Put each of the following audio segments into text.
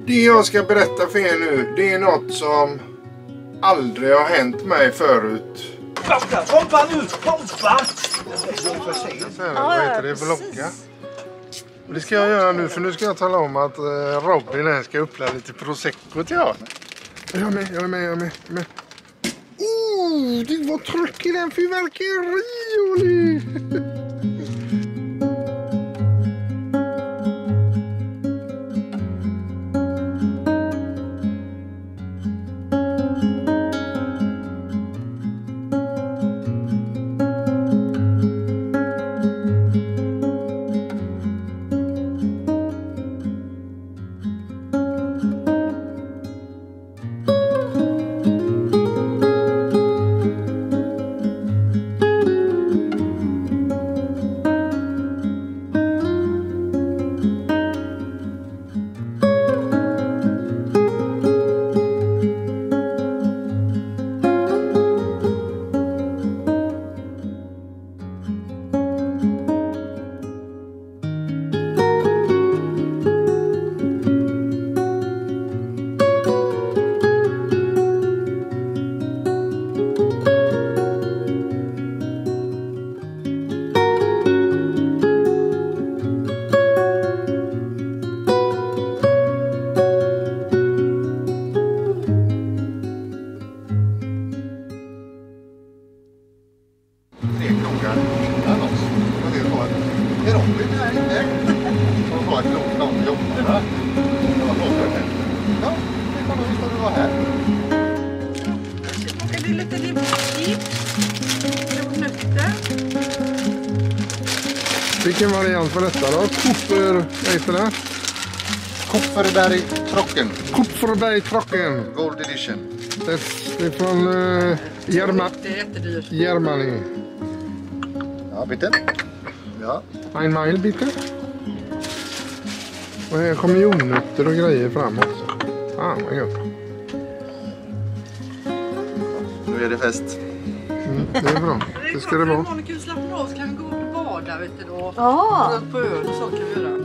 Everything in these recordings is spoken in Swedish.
Det jag ska berätta för er nu, det är något som aldrig har hänt mig förut. Hoppa nu! Hoppa! Vad heter det? Vlogga. Och det ska jag göra nu, för nu ska jag tala om att Robin här ska öppna lite prosecco till honom. Jag är med. Det var tryck i den fyrverkeri, Oli! Vilken variant var detta då? Vad heter det? Kopparberg-trocken. Kopparberg-trocken. Gold edition. Det är från Germany. Ja, bitte. Ja. En mile, bitte. Och här kommer jordnötter och grejer fram också. Vad gott. Nu är det fest. Det är bra. Det ska det vara. Om vi kan slappna av så kan vi gå upp och bada, vet du då. Ja. På ön och så kan vi göra.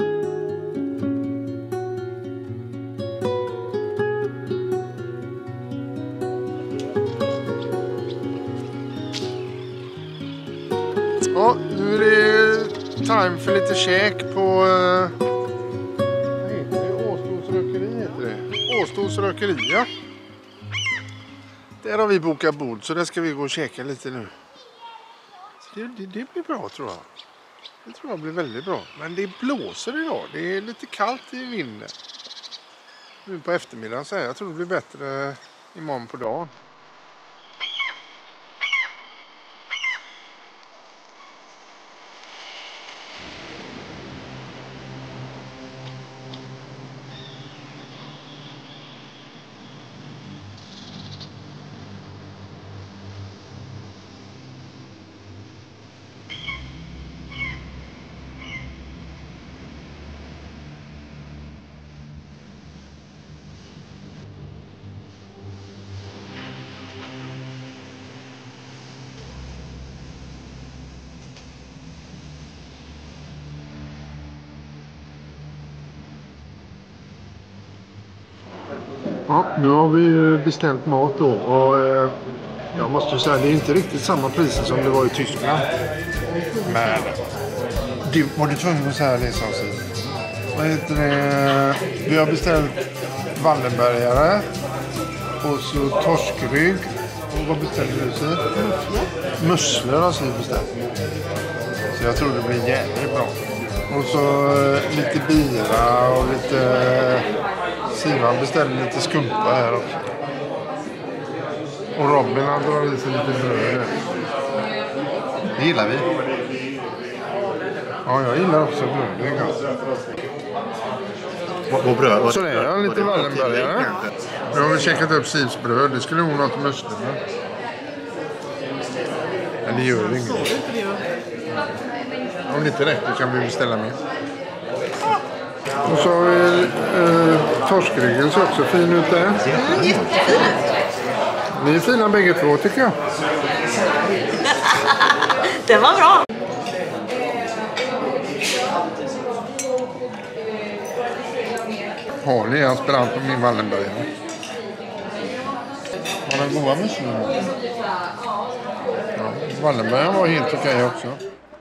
Ja, nu är det time för lite käk på Åstons rökeri heter det. Åstons rökeri, ja. Där har vi bokat bord, så där ska vi gå och käka lite nu. Det blir bra, tror jag. Det tror jag blir väldigt bra. Men det blåser idag. Det är lite kallt i vinden. Nu på eftermiddagen så här. Jag tror det blir bättre imorgon på dagen. Ja, nu har vi beställt mat då och jag måste säga det är inte riktigt samma priser som det var i Tyskland. Men var du tvungen att säga det, som sig? Vad heter det? Vi har beställt Wallenbergare och så torskrygg. Och vad beställde du, Siv? Musslor har Siv beställt. Så jag tror det blir jävligt bra. Och så lite bira och lite... Sivan beställde lite skumpa här också. Och Robin han drar i sig lite bröd. Det gillar vi. Ja, jag gillar också bröd. Det är gott. Och bröd. Så det är lite Wallenbergare. Nu har vi checkat upp Sivs bröd. Det skulle nog något med musslorna. Men det gör inget. Om det inte räcker kan vi beställa mer. Och så har vi torskryggen så också fin ut där. Jättefin. Ni är fina bägge två tycker jag. Det var bra. Harley är aspirant på min Wallenberg. Var den goda musslorna? Ja, Wallenberg var helt okej också.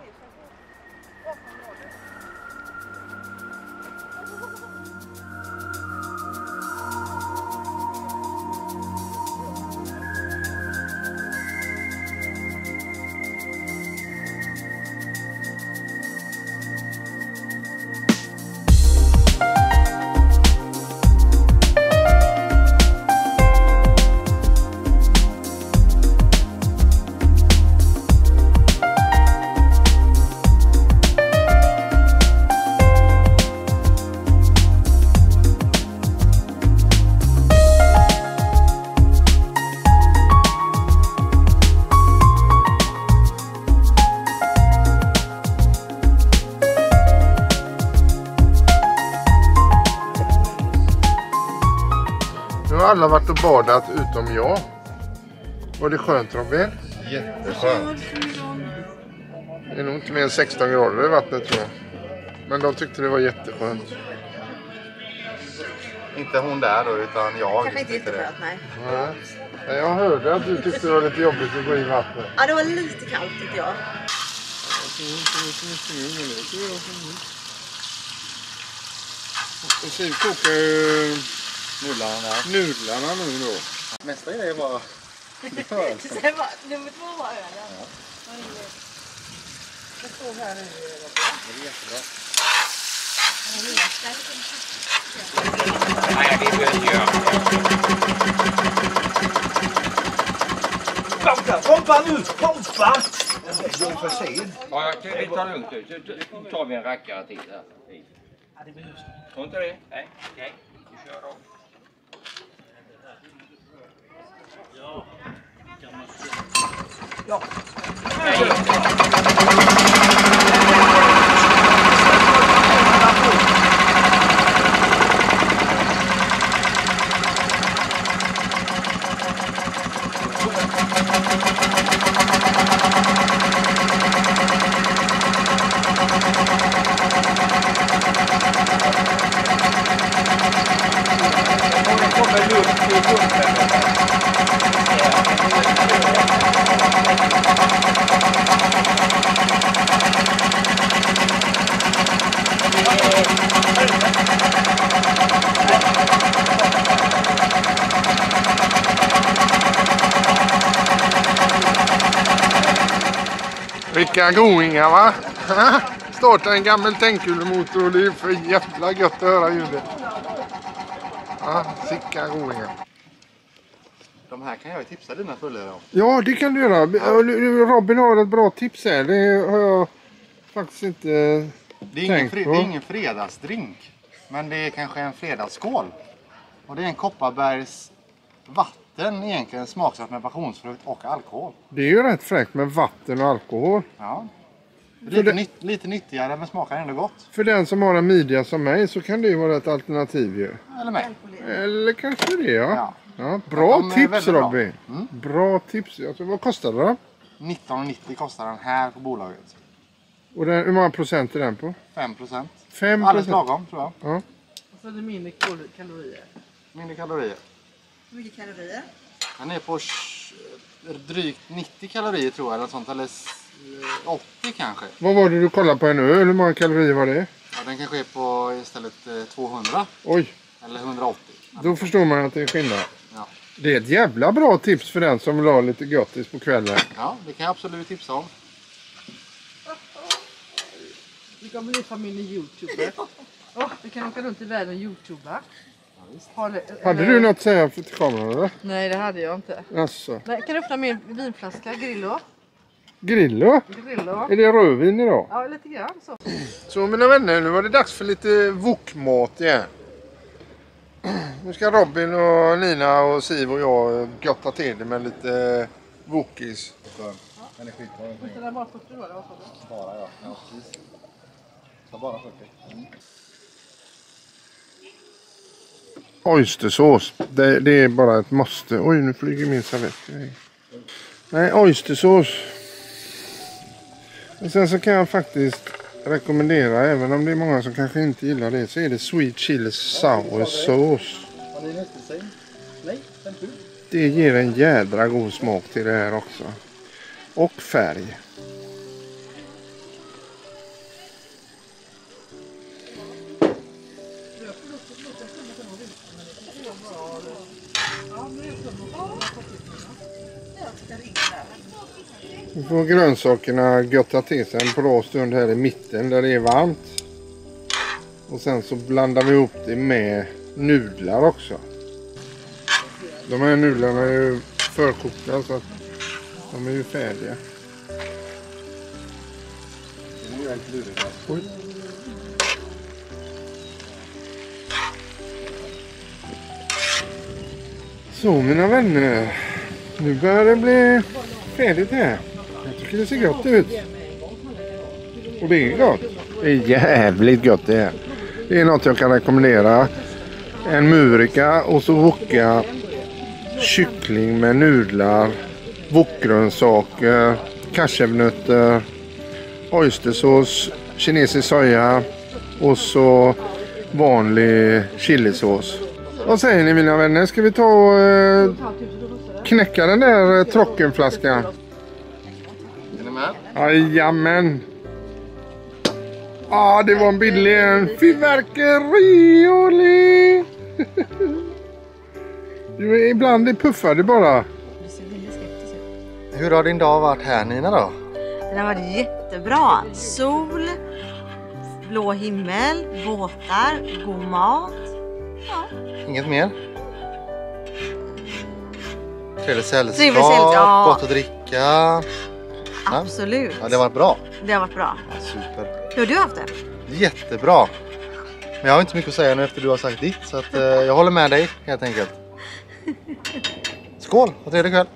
Alla varit och badat utom jag. Var det skönt, Robin? Jätteskönt. Det är nog inte mer än 16 grader i vattnet, tror jag. Men de tyckte det var jätteskönt. Inte hon där då, utan jag. Kanske inte jätteskönt, nej. Nej. Jag hörde att du tyckte det var lite jobbigt att gå i vattnet. Ja, det var lite kallt tyckte jag. Och Siv kokar ju nudlarna nu då. Nästa grej var... Sen var, nummer 2 var ölen. Ja. Det står här nu. Det är jättebra. Nej, det behöver inte göra. Trumpan ut! Konstback! Det är för sent. Ja, vi tar lugnt nu. Så tar vi en rackare till här. Ja, det behövs. Tror inte det? Nej, okej. Vi kör då. Ja. Vilka goingar, va? Starta en gammal tändkulemotor och det är för jävla gött att höra ljudet. Ja, vilka goingar. De här kan jag ju tipsa dina följare om. Ja, det kan du göra. Robin har ett bra tips här. Det har jag faktiskt inte Det är tänkt på. ingen fredagsdrink. Men det är kanske en fredagsskål. Och det är en Kopparbergs vatten egentligen smaksatt med passionsfrukt och alkohol. Det är ju rätt fräckt med vatten och alkohol. Ja. För Lite nyttigare men smakar ändå gott. För den som har en midja som mig så kan det ju vara ett alternativ ju. Eller med. Eller kanske det, ja. Ja. Bra De är tips, väldigt bra. Robin. Bra tips. Alltså, vad kostar det då? 19,90 kostar den här på bolaget. Och hur många procent är den på? 5%. 5%. Alldeles lagom tror jag. Ja. Och så är det mindre kalorier. Mindre kalorier. Hur mycket kalorier? Den är på drygt 90 kalorier tror jag. Eller sånt. Eller 80 kanske. Vad var det du kollade på nu? Hur många kalorier var det? Ja, den kanske är på istället 200. Oj, Eller 180. då förstår man att det är skillnad. Ja. Det är ett jävla bra tips för den som vill ha lite göttis på kvällen. Ja, det kan jag absolut tipsa om. Vi kommer bli familjen YouTuber. Vi kan åka runt i världen och YouTuba. Hade du något att säga till kameran eller? Nej, det hade jag inte. Alltså. Nej, kan du öppna min vinflaska? Grillo. Grillo? Grillo. Är det rödvin idag? Ja, lite grann så. Så mina vänner, nu var det dags för lite wokmat igen. Nu ska Robin och Nina och Siv och jag götta till det med lite wokis. Den är skitbra. Det är bara 40 år, vad sa du? Bara ja. Ja, precis. Ta bara 40. Oystersås, det är bara ett måste. Oj, nu flyger min servett. Nej, oystersås. Och sen så kan jag faktiskt rekommendera, även om det är många som kanske inte gillar det, så är det sweet chili sour sauce. Det ger en jädra god smak till det här också. Och färg. Nu får grönsakerna götta till sig en bra stund här i mitten där det är varmt. Och sen så blandar vi ihop det med nudlar också. De här nudlarna är ju förkokta så att de är ju färdiga. Oj. Så mina vänner, nu börjar det bli färdigt här. Jag tycker det ser gott ut. Och det är gott. Det är jävligt gott det här. Det är något jag kan rekommendera. En murika och så wokka kyckling med nudlar, wokgrönsaker, cashewnötter, oystersås, kinesisk soja och så vanlig chilisås. Vad säger ni mina vänner? Ska vi ta och knäcka den där trockenflaskan? Är ni med? Jajamän. Det var en billig fyrverkerioli. Ibland puffar det bara. Hur har din dag varit här Nina då? Den har varit jättebra. Sol, blå himmel, båtar, god mat. Ja. Inget mer? Trevligt sällskap, ja. gott att dricka. Absolut. Ja, det har varit bra. Det har varit bra. Ja, super. Hur har du haft det? Jättebra. Men jag har inte mycket att säga nu efter du har sagt ditt. Så att, jag håller med dig helt enkelt. Skål, ha trevlig kväll.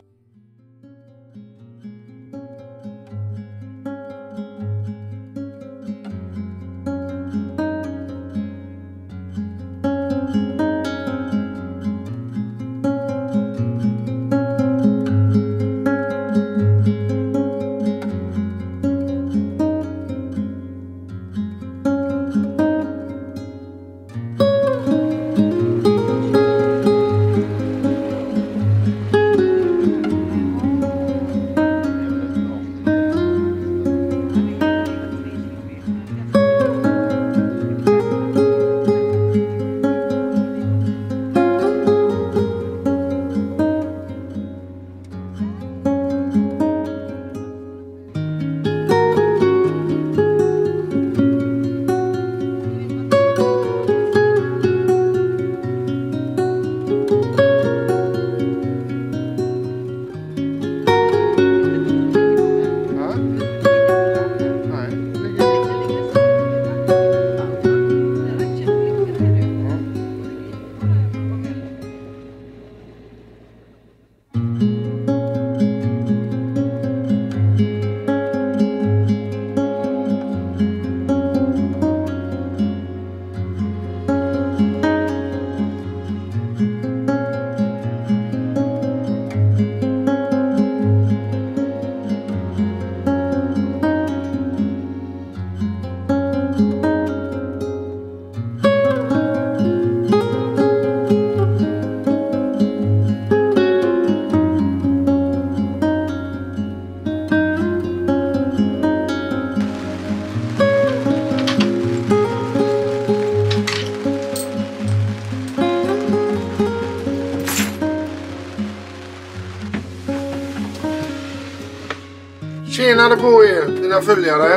Tjenare på er, mina följare.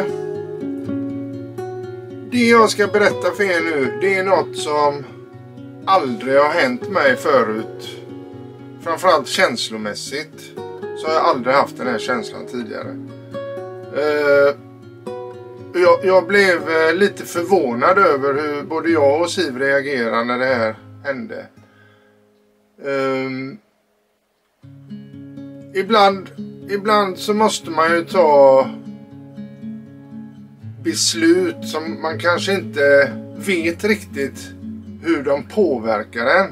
Det jag ska berätta för er nu, det är något som aldrig har hänt mig förut. Framförallt känslomässigt så har jag aldrig haft den här känslan tidigare. Jag blev lite förvånad över hur både jag och Siv reagerade när det här hände. Ibland så måste man ju ta beslut som man kanske inte vet riktigt hur de påverkar en.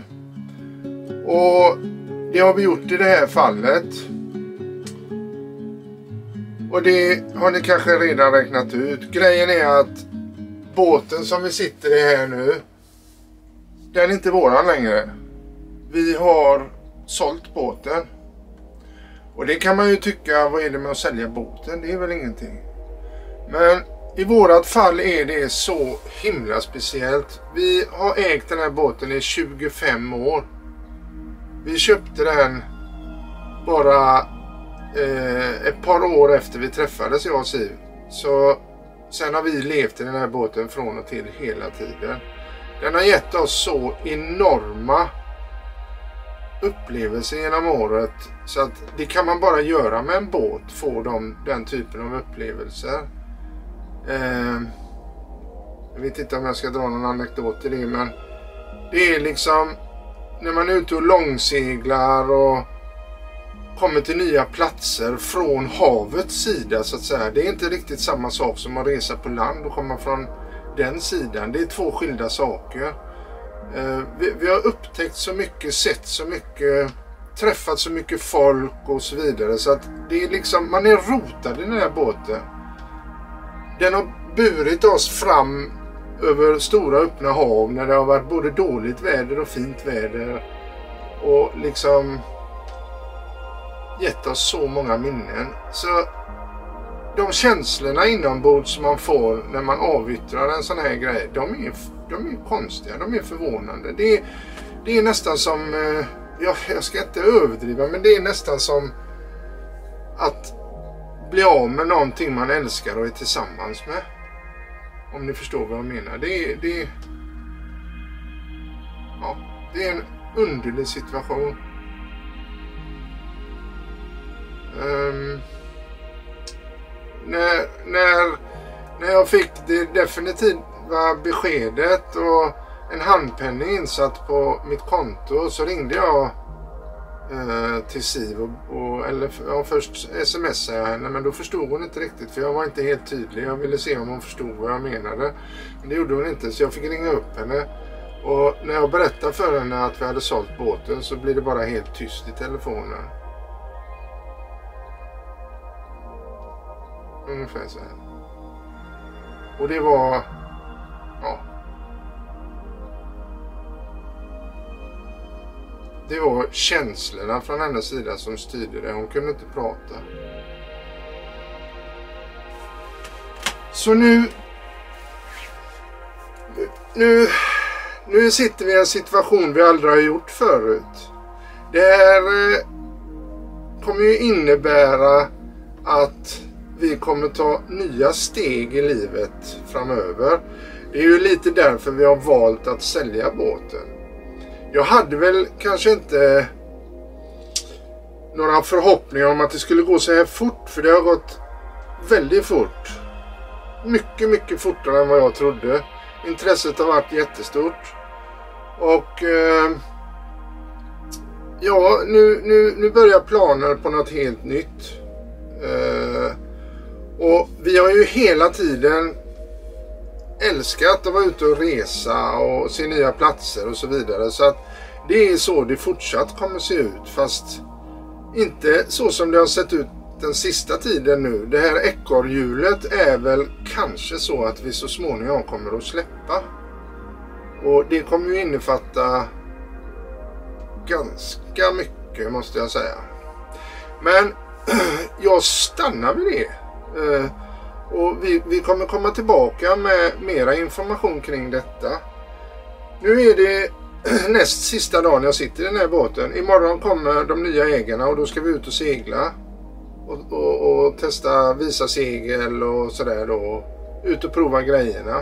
Och det har vi gjort i det här fallet. Och det har ni kanske redan räknat ut. Grejen är att båten som vi sitter i här nu, den är inte våran längre. Vi har sålt båten. Och det kan man ju tycka, vad är det med att sälja båten? Det är väl ingenting. Men i vårat fall är det så himla speciellt. Vi har ägt den här båten i 25 år. Vi köpte den bara ett par år efter vi träffades, jag och Siv. Så sen har vi levt i den här båten från och till hela tiden. Den har gett oss så enorma upplevelser genom året. Så att det kan man bara göra med en båt, få den typen av upplevelser. Jag vet inte om jag ska dra någon anekdot till det, men det är liksom när man är ute och långseglar och kommer till nya platser från havets sida så att säga. Det är inte riktigt samma sak som att resa på land och komma från den sidan. Det är två skilda saker. Vi har upptäckt så mycket, sett så mycket, träffat så mycket folk och så vidare. Så att det är liksom, man är rotad i den här båten. Den har burit oss fram över stora öppna hav när det har varit både dåligt väder och fint väder. Och liksom gett oss så många minnen. Så de känslorna inombords som man får när man avyttrar en sån här grej, de är konstiga, de är förvånande. Det är nästan som, jag ska inte överdriva, men det är nästan som att bli av med någonting man älskar och är tillsammans med. Om ni förstår vad jag menar. Det är en underlig situation. När jag fick det definitiva beskedet och en handpenning insatt på mitt konto, så ringde jag till Siv och först smsade jag henne, men då förstod hon inte riktigt, för jag var inte helt tydlig. Jag ville se om hon förstod vad jag menade, men det gjorde hon inte, så jag fick ringa upp henne. Och när jag berättade för henne att vi hade sålt båten, så blev det bara helt tyst i telefonen. Ungefär så här. Och det var, det var känslorna från hennes sida som styrde det. Hon kunde inte prata. Så nu sitter vi i en situation vi aldrig har gjort förut. Det här kommer ju innebära att vi kommer ta nya steg i livet framöver. Det är ju lite därför vi har valt att sälja båten. Jag hade väl kanske inte några förhoppningar om att det skulle gå så här fort, för det har gått väldigt fort. Mycket, mycket fortare än vad jag trodde. Intresset har varit jättestort. Och nu börjar planer på något helt nytt. Och vi har ju hela tiden älskat att vara ute och resa och se nya platser och så vidare. Så att det är så det fortsatt kommer se ut, fast inte så som det har sett ut den sista tiden nu. Det här ekorrhjulet är väl kanske så att vi så småningom kommer att släppa. Och det kommer ju innefatta ganska mycket, måste jag säga. Men jag stannar vid det. Och vi kommer komma tillbaka med mera information kring detta. Nu är det näst sista dagen jag sitter i den här båten. Imorgon kommer de nya ägarna och då ska vi ut och segla. Och testa visa segel och sådär då. Ut och prova grejerna.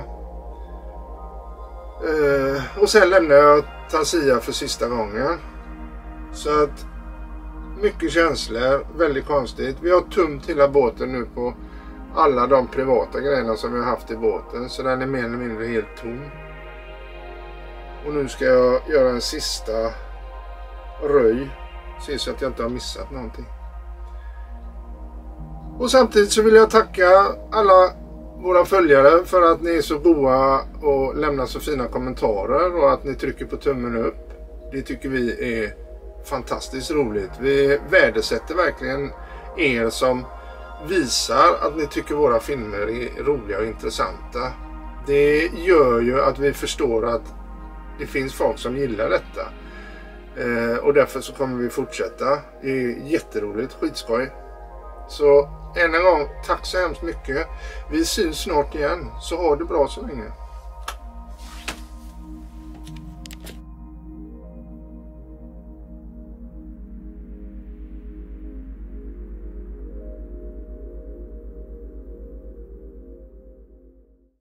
Och sen lämnar jag Tanzania för sista gången. Så att mycket känslor, väldigt konstigt. Vi har tömt hela båten nu på alla de privata grejerna som vi har haft i båten. Så den är mer eller mindre helt tom. Och nu ska jag göra en sista röj. Se så att jag inte har missat någonting. Och samtidigt så vill jag tacka alla våra följare för att ni är så goda och lämnar så fina kommentarer. Och att ni trycker på tummen upp. Det tycker vi är fantastiskt roligt. Vi värdesätter verkligen er som visar att ni tycker våra filmer är roliga och intressanta. Det gör ju att vi förstår att det finns folk som gillar detta. Och därför så kommer vi fortsätta. Det är jätteroligt, skitskoj. Så än en gång, tack så hemskt mycket. Vi syns snart igen, så ha det bra så länge.